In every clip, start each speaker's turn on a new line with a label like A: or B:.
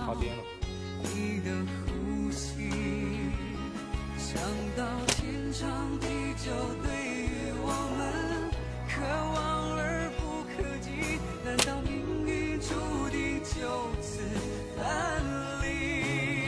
A: 好颠了。
B: 你的呼吸，想到天长地久，对于我们可望而不可及，难道命运注定就此分离？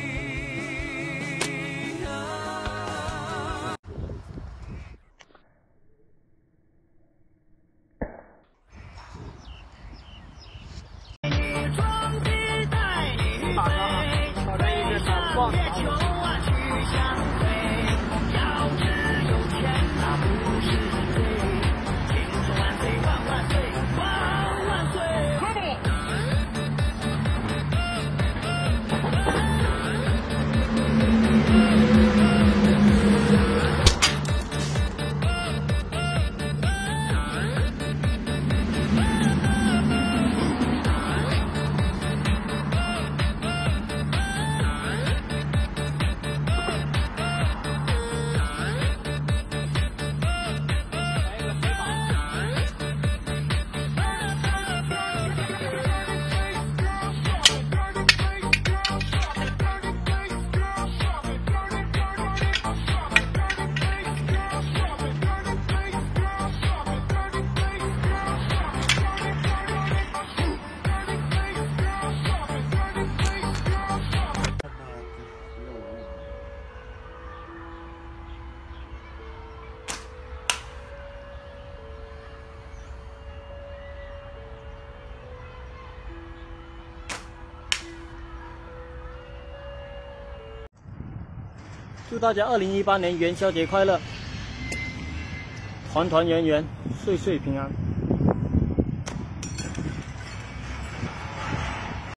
C: 祝大家2018年元宵节快乐，团团圆圆，岁岁平安。